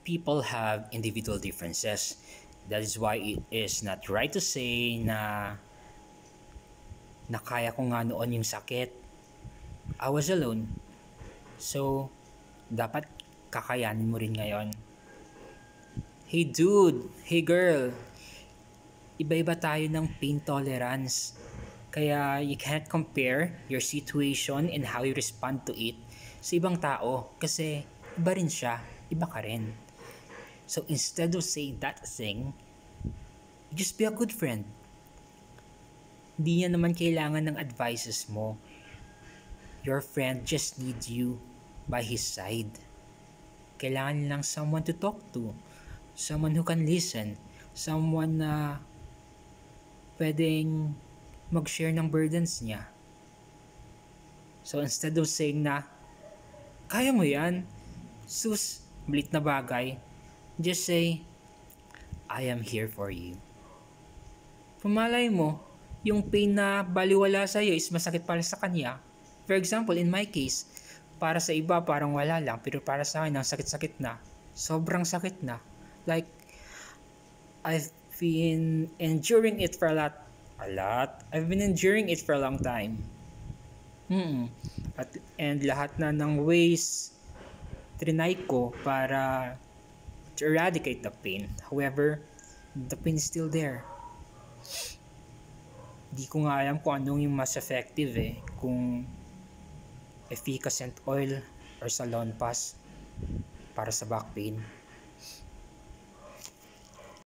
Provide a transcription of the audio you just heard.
people have individual differences. That is why it is not right to say na kaya ko nga noon yung sakit. I was alone. So, dapat kakayanin mo rin ngayon. Hey dude, hey girl, iba-iba tayo ng pain tolerance. Kaya you can't compare your situation and how you respond to it sa ibang tao. Kasi iba rin siya, iba ka rin. So instead of saying that thing, just be a good friend. Hindi niya naman kailangan ng advices mo. Your friend just needs you by his side. Kailangan lang someone to talk to. Someone who can listen. Someone na pwedeng mag-share ng burdens niya. So instead of saying na, kaya mo yan, sus, malit na bagay, just say, I am here for you. Pumalay mo, yung pain na baliwala sa'yo is masakit para sa kanya. For example, in my case, para sa iba parang wala lang, pero para sa akin, ang sakit-sakit na. Sobrang sakit na. Like, I've been enduring it for a lot. I've been enduring it for a long time. And lahat na ng ways trinay ko para to eradicate the pain. However, the pain is still there. Di ko nga alam kung anong yung mas effective kung efficacent oil or Salon Pass para sa back pain.